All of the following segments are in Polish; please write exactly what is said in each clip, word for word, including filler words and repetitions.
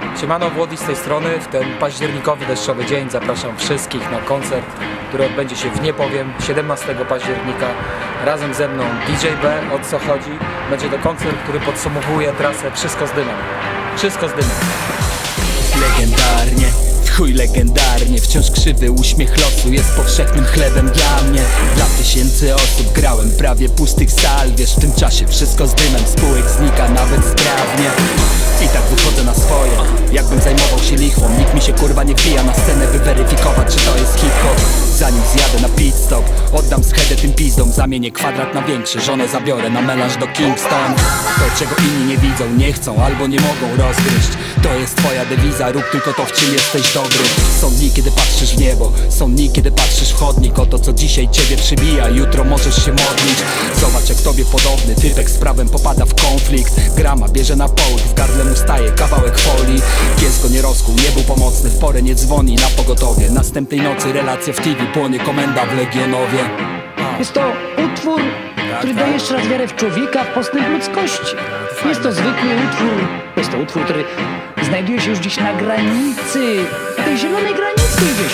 Siemano, Włody z tej strony. W ten październikowy deszczowy dzień zapraszam wszystkich na koncert, który odbędzie się w Niepowiem siedemnastego października. Razem ze mną D J B, o co chodzi. Będzie to koncert, który podsumowuje trasę Wszystko z dymem. Wszystko z dymem. Legendarnie, w chuj legendarnie. Wciąż krzywy uśmiech losu jest powszechnym chlebem dla mnie. Dla tysięcy osób grałem prawie pustych sal. Wiesz, w tym czasie wszystko z dymem, spółek znika nawet sprawnie. I tak wychodzę na swoje, jakbym zajmował się lichwą. Nikt mi się kurwa nie wbija na scenę, by weryfikować, czy to jest hip-hop. Zanim zjadę na pit stop, oddam schedę tym pizdom. Zamienię kwadrat na większy, żonę zabiorę na melanż do Kingston. To, czego inni nie widzą, nie chcą albo nie mogą rozgryźć, to jest twoja dewiza, rób tylko to, w czym jesteś dobry. Są dni, kiedy patrzysz w niebo, są dni, kiedy patrzysz w chodnik. O to, co dzisiaj ciebie przybija, jutro możesz się modlić. Zobacz, jak tobie podobny typek z prawem popada w konflikt. Grama bierze na połóg, w gardle mu staje kawałek folii. Pies go nie rozkuł, nie był pomocny, w porę nie dzwoni na pogotowie. Następnej nocy relacja w T V, płonie komenda w Legionowie. Jest to utwór, który daje jeszcze raz wiarę w człowieka, w postęp ludzkości. Jest to zwykły utwór, jest to utwór, który znajduje się już gdzieś na granicy, na tej zielonej granicy gdzieś.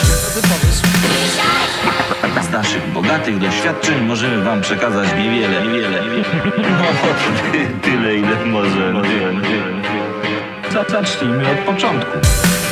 Z naszych bogatych doświadczeń możemy wam przekazać niewiele, niewiele, niewiele. No, ty, tyle ile możemy. Zacznijmy od początku.